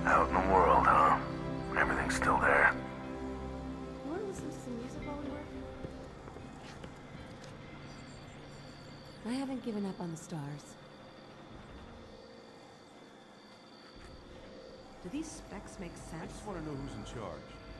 Out in the world, huh? Everything's still there. You want to listen to some music while we work? I haven't given up on the stars. Do these specs make I sense? just want to know who's in charge.